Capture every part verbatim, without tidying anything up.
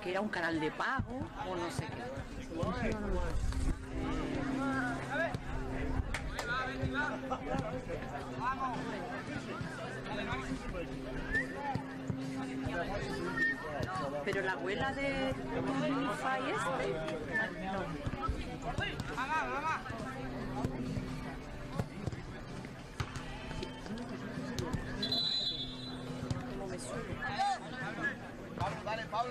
que era un canal de pago o no sé qué. Pero la abuela de Fai este, no. ¿Cómo me sube? Pablo, dale, Pablo.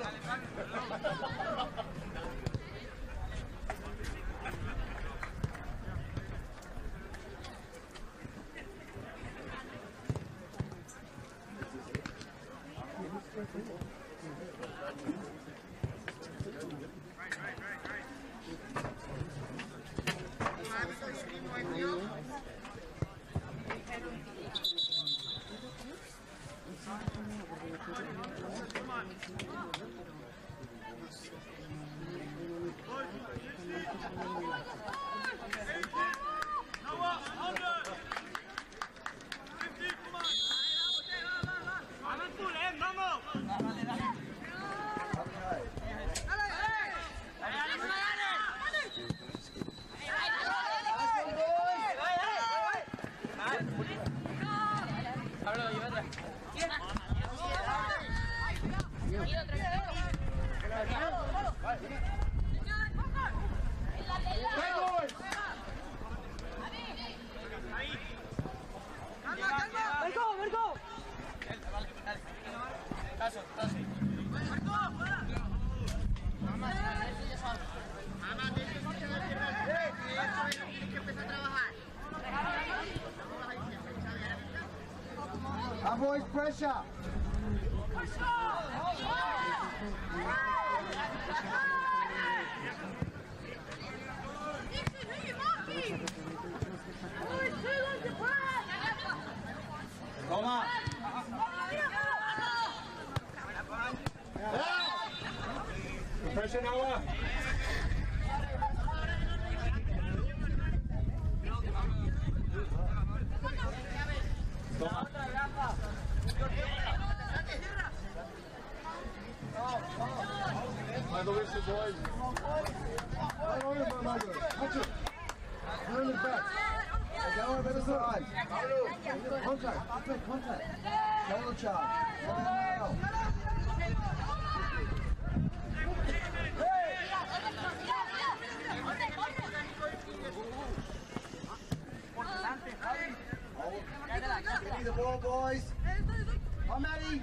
Avoid pressure. Toma. Pressure Noah. Mother, where's the boy? Right on him, my mother. Touch it. Turn it back. Go on the other side. Contact. Contact. Contact. Shoulder charge. Give me the ball, boys. Come, Maddie.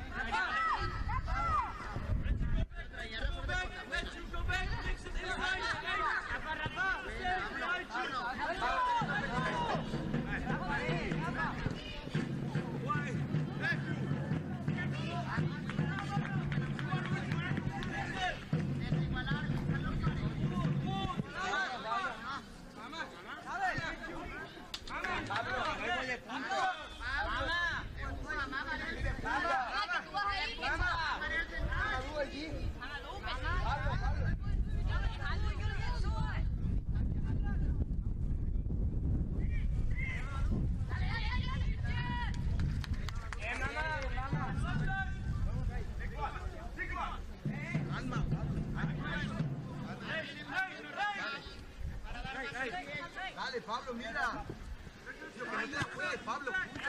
Dale, Pablo, mira. Pablo,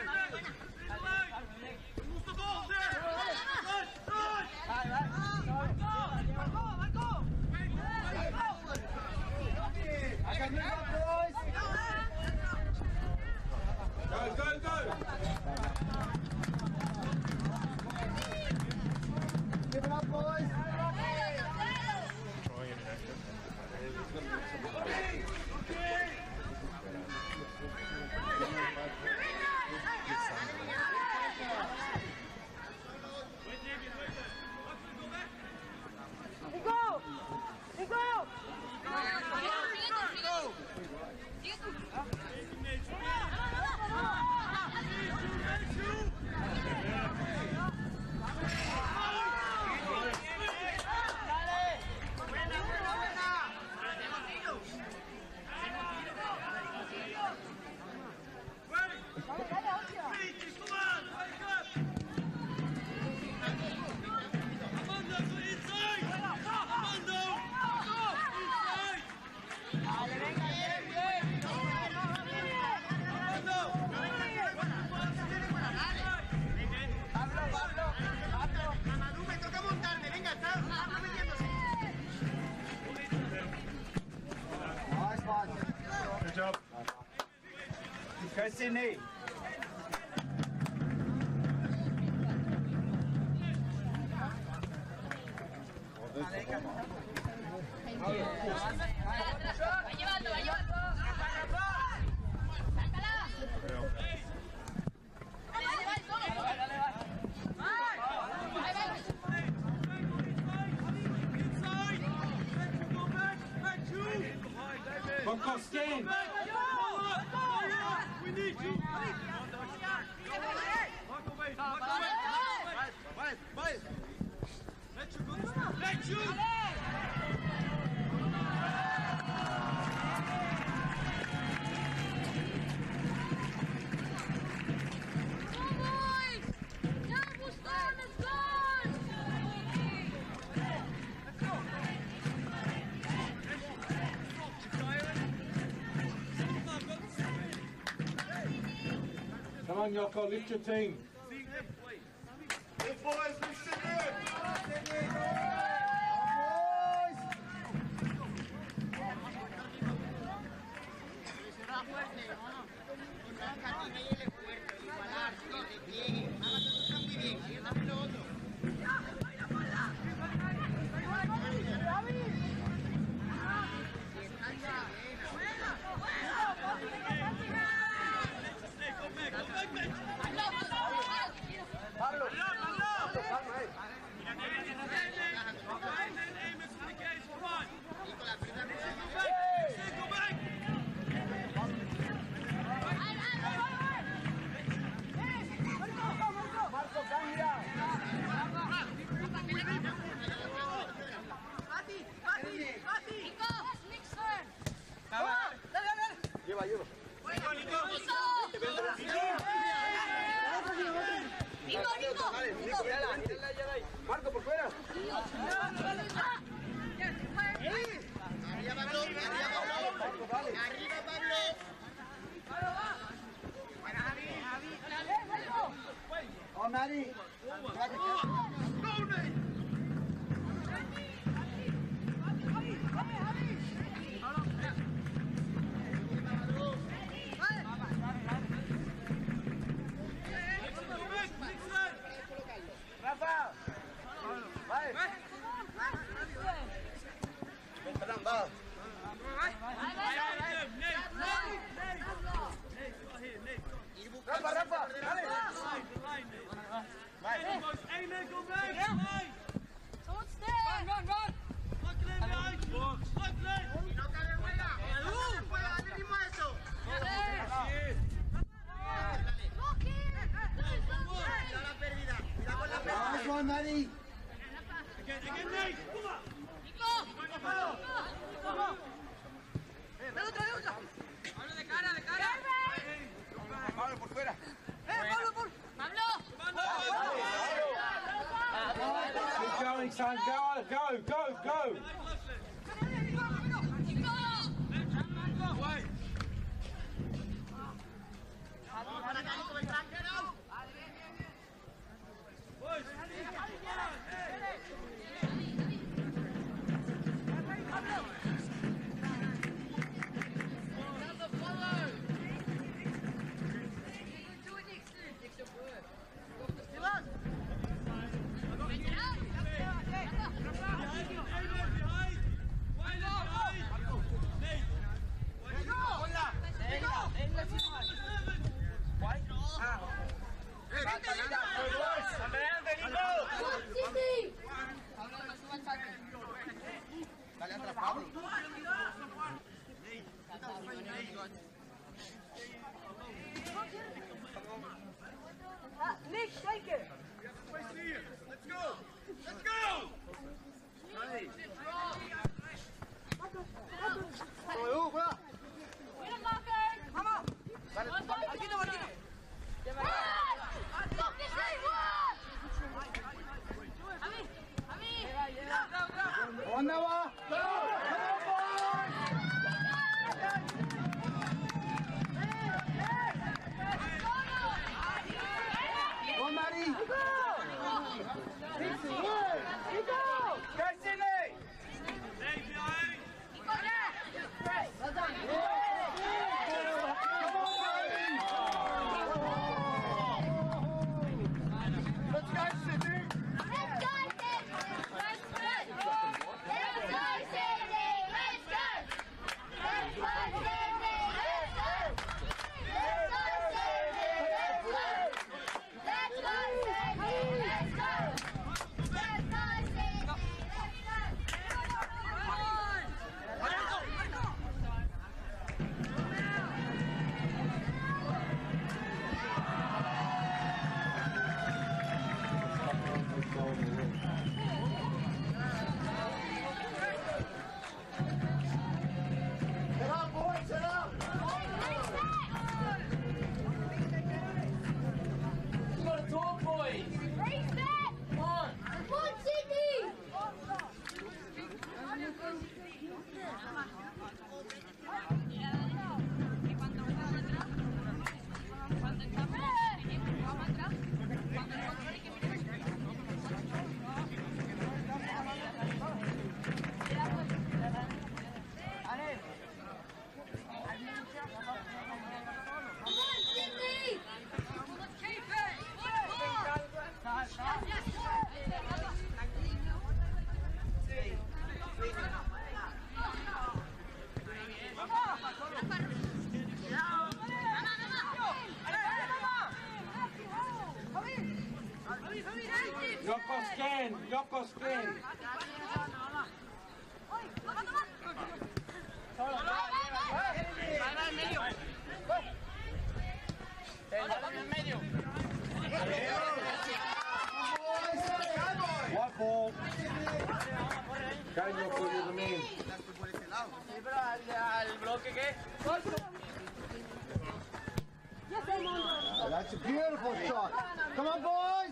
Go, go, go! Give it up, boys! Nico! Nico! Nico! Go Sydney. Va llevando, va llevando. Sácala. Dale, dale, dale, solo, solo. Vai, vai. Come Costin. We need you. Vai, vai. Let you go. Let you. Come on, Yoko, lift your team. Good boys, we sit in. Pablo, Pablo, calma, eh. Marco, cambia. Mati, Mati, Mati. Nico, Nixon. Lleva, lleva. Nico, Nico. Nico, Nico. Vale, Nico, mírala, mírala ya de ahí. Marco, por fuera. Arriba, Pablo. Arriba, Pablo. Marco, vale. Arriba, Pablo. Oh, Mari. Rafa. Vai. Ven, Fernán, va. Rafa, Rafa, dale. Don't stand. Run, run, run. Nice one, Mari. Pablo, por fuera. Keep going, son. Go, go, go, go. Dale atrás, Pablo. Nick, shake it. Let's go. Let's go. Vamos, fuera. Vamos. Dale, Marquito, Marquito. Stop this way, A mí, a mí. ¿Dónde va? ¡Go, Mari! Go, Sydney. spin. Yoko spin. One ball. Go Yoko, you're the man. ¿Al bloque qué? Oh, that's a beautiful shot. Come on, boys.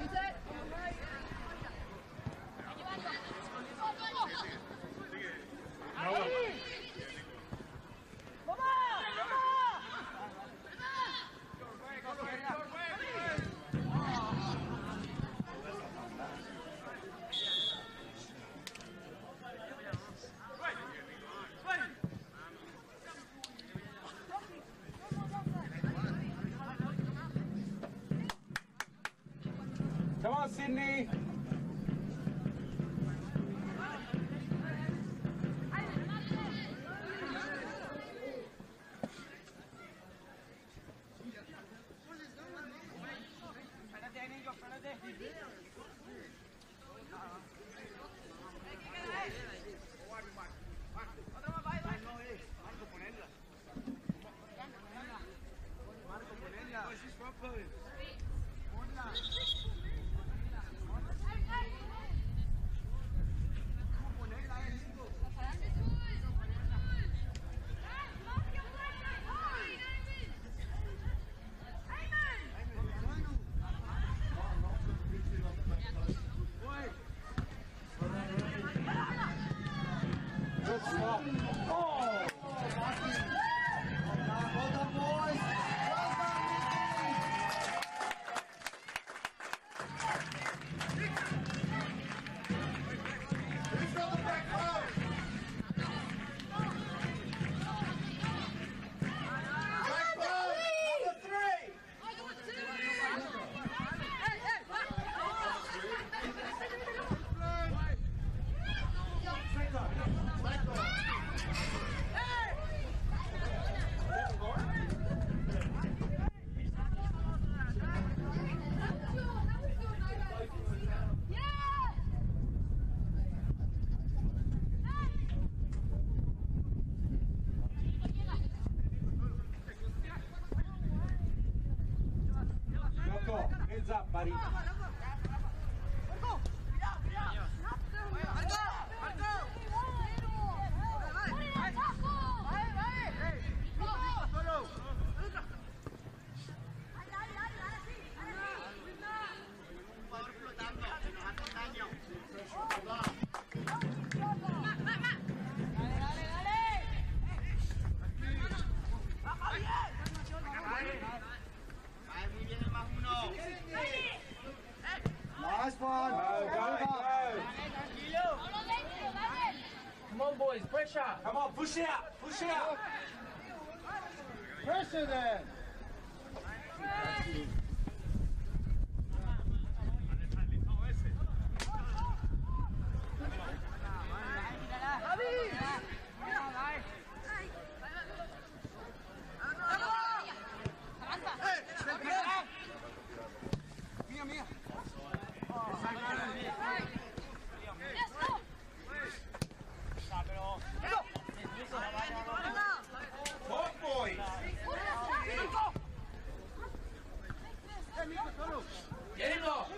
Come on, Sydney. Good stop. Oh! Well done, boys. Well done, Who's got the back row? Back row, number three. Yoko, heads up, buddy. Nice one. Go, go, go. Come on, boys, pressure. Come on, push out, push out. Pressure then. Talk, boys. Get him off.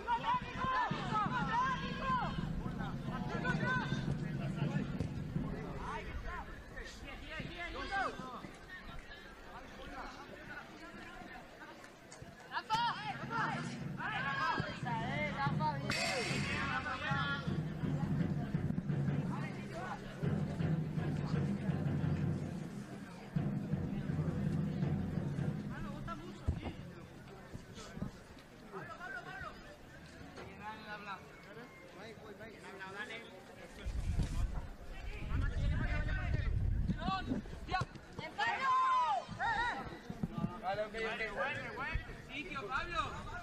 Sitio, Pablo.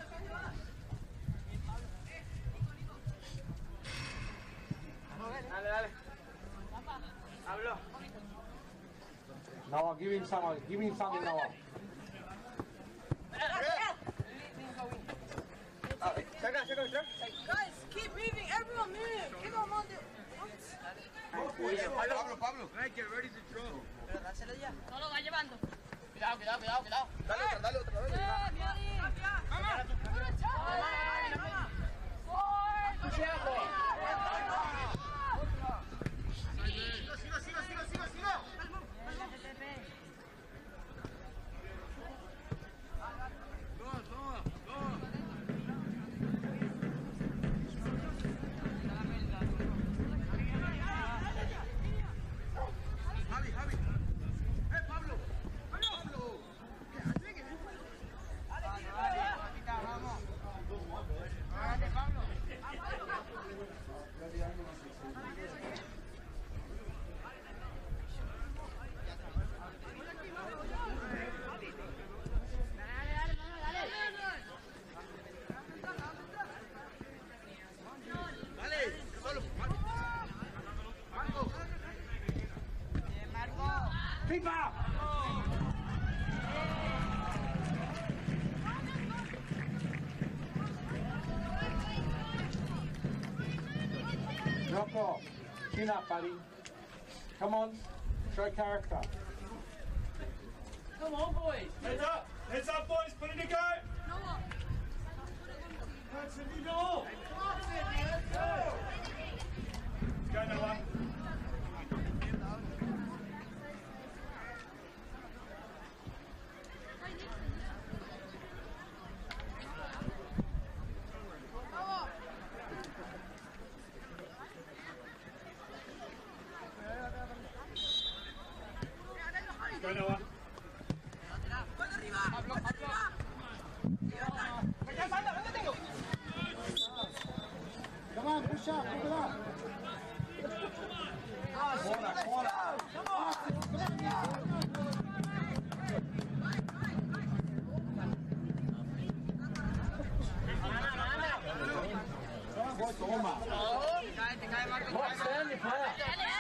Dale, dale. Pablo. Noah, give him some, give him something, Noah. Saca, saca, saca. Guys, keep keep moving. Everyone move. Keep on on the... Pablo, Pablo. Right, get ready to draw. No lo va llevando. Cuidado, cuidado, cuidado, cuidado. Dale otra, dale otra, dale. Sigo, sigo, sigo, sigo, sigo. Dos, dos, dos. Javi, Javi. Eh, Pablo. Pablo. Vamos. Párate, Pablo. Dale, solo. Marco. Keep up! Drop off. Chin up, buddy. Come on. Show character. Come on, boys. Heads up! Heads up, boys! Put it to go! That's it, you go! Go, Noah. Go, Noah. Come on, push up, pick it up. Corner, corner. Come on. Toma. Te cae, Marco. Stand, player.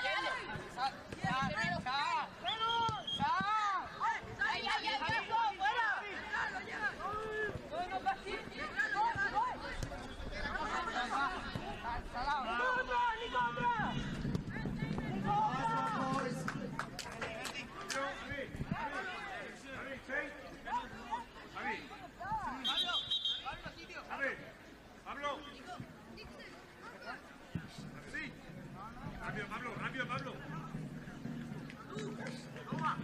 Pablo. Sí. Rápido, Pablo, rápido, Pablo. Toma.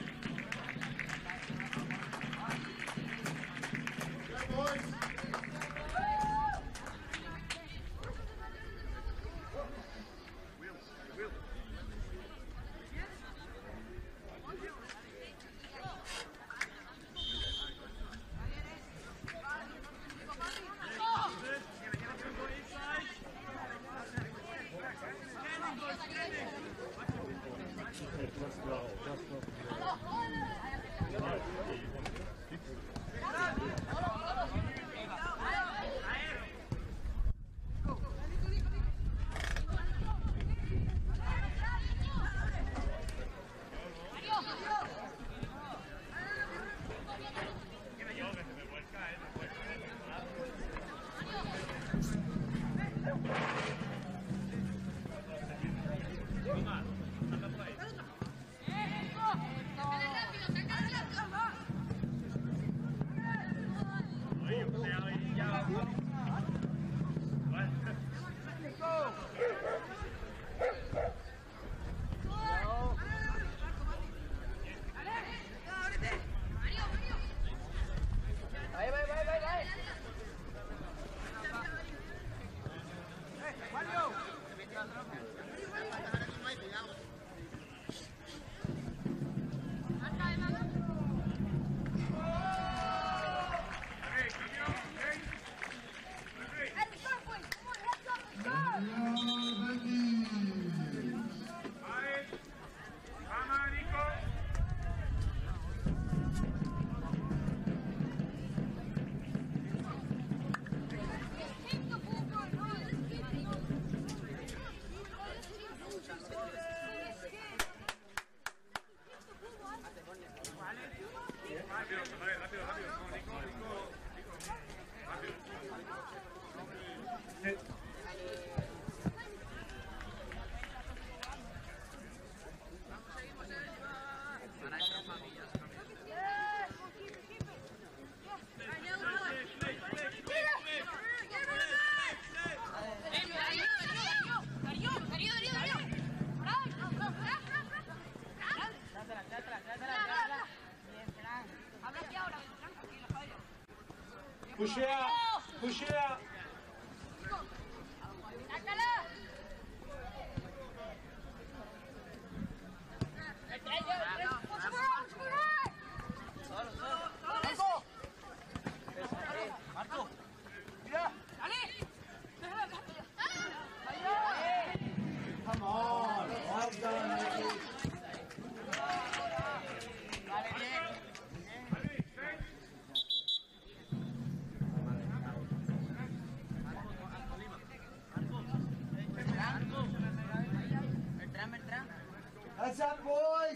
Rápido, rápido, rápido. Nico, Nico, Nico. Rápido. Push it out. Push it out. Come on. Well done, Nicky. That's up, boys.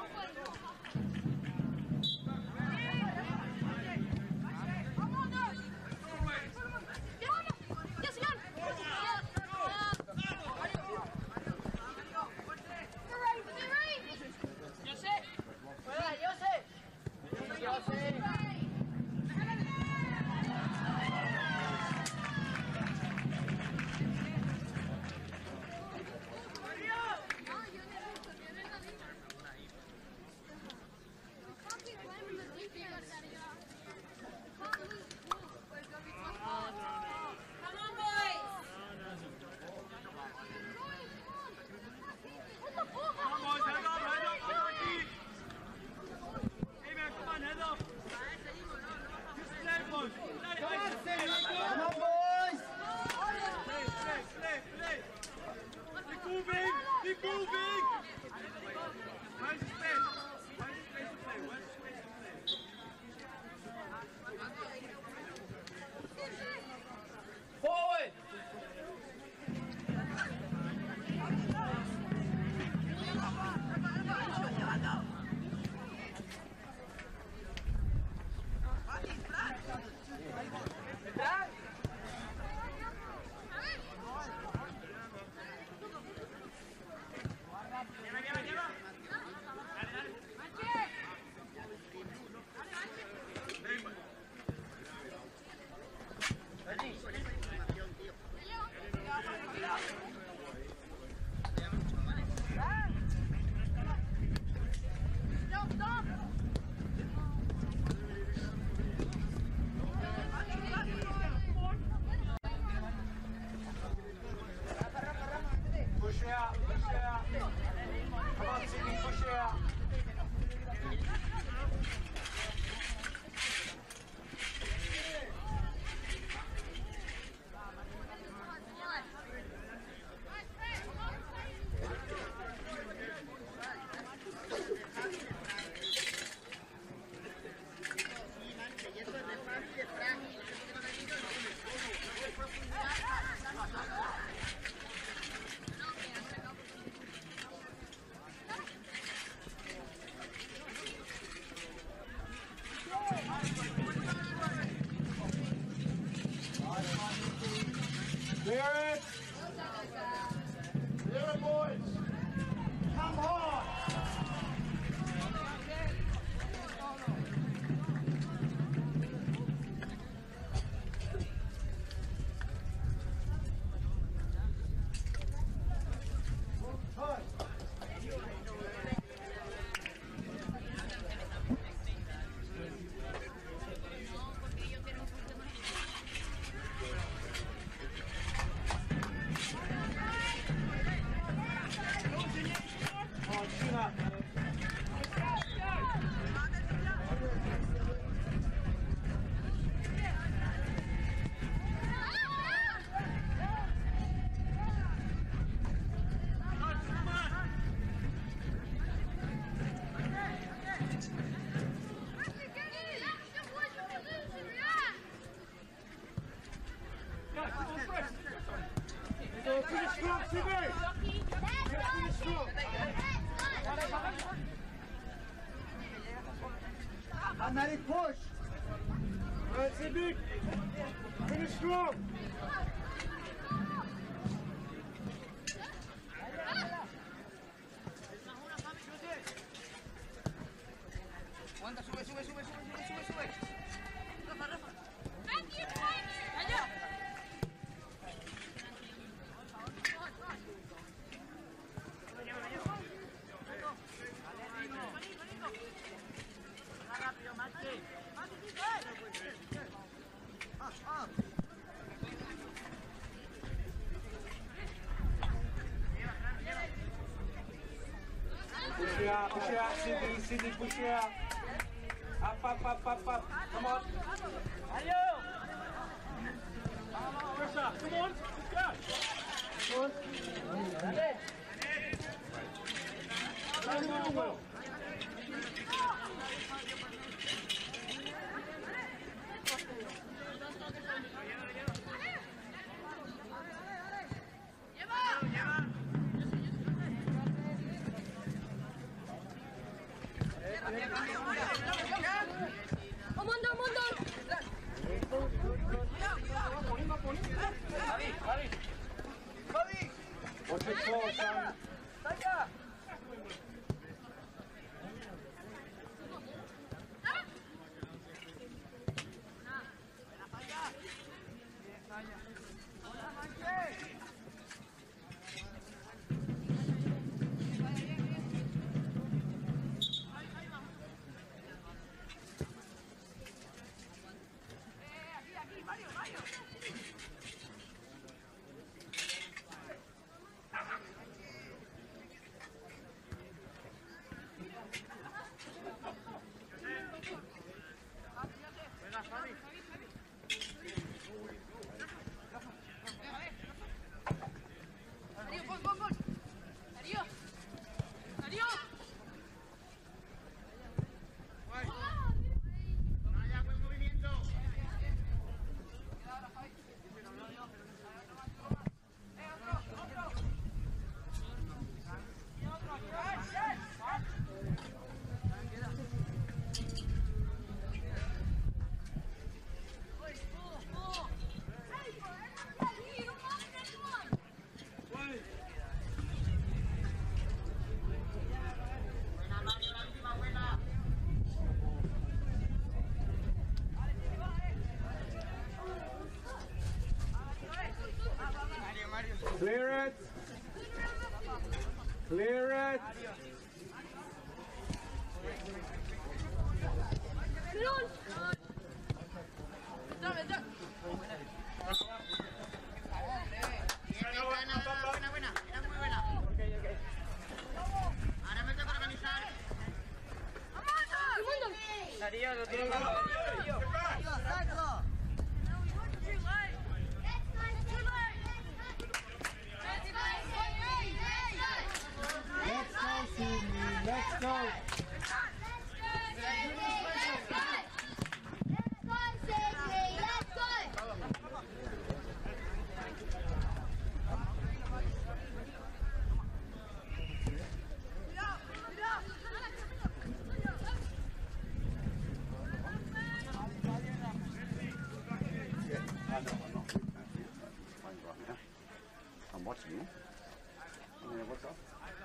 Forward! Push it out. Push it out. Come on, Timmy. Push it out. Clear it! Clear it, boys! Come on! And then he pushed. That's it, big. Finish strong. Aguanta, sube, sube, sube, sube, sube, sube. Rafa, Rafa. Sidney, push it out. Up, up, up, up, up. Come on. Pressure. Come on. Let's go. Good. Well. What's it called, son? Clear it. Clear it. Buena, buena, era muy buena. Ahora me toca organizar. Darío, lo tiene que hacer. Let's go, Sidney. Let's go. I'm watching you. Yeah, what's up?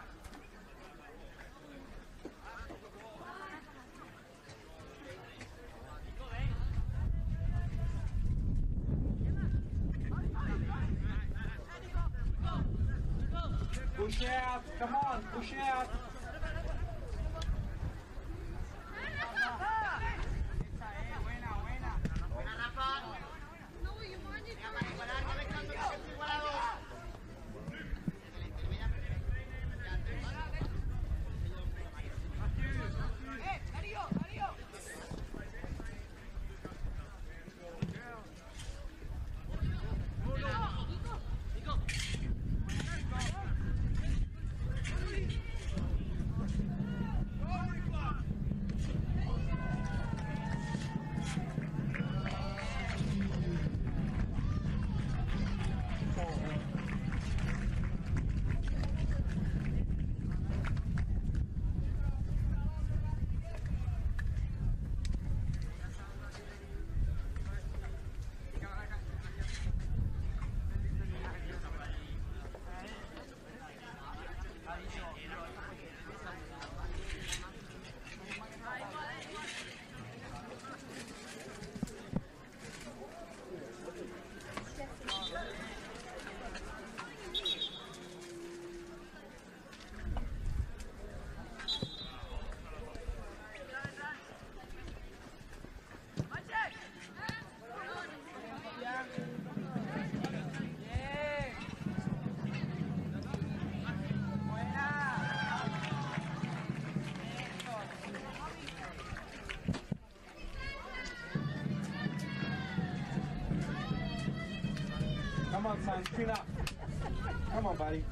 Push out. Come on, push out. Buena, Rafa. Venga, para igualar, ya ves cuando siempre igualado. ¡Eh, Darío, Darío! Chin up. Come on, buddy.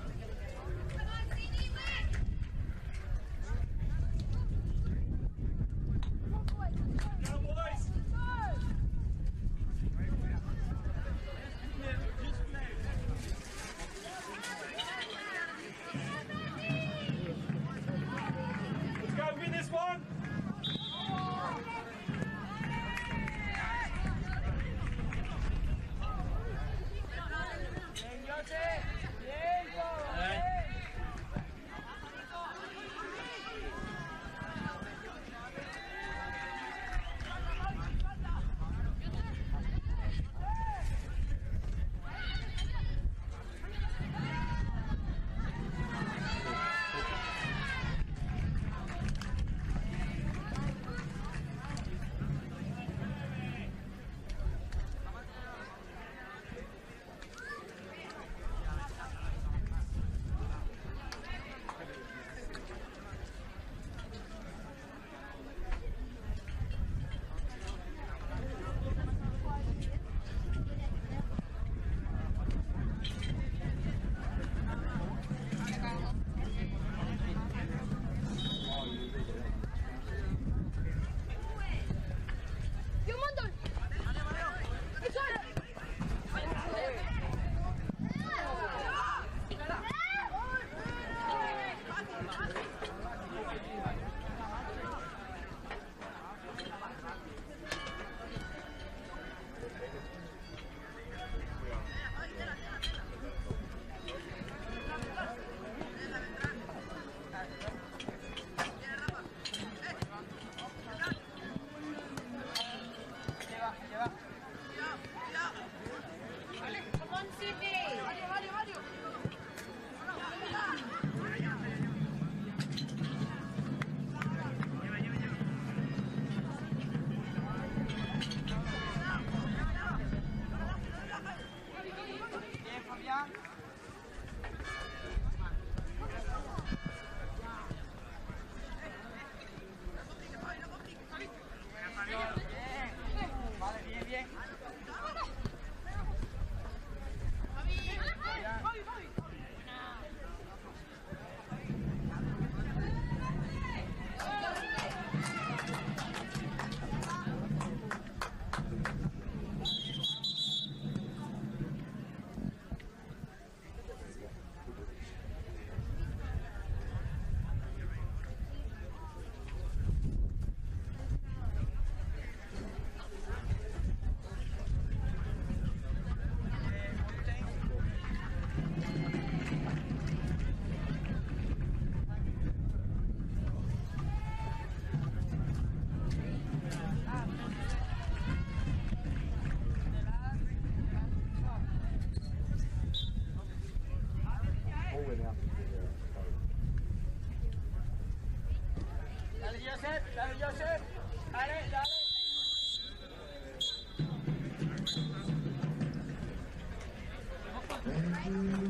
Dale, Joseph. Dale, dale.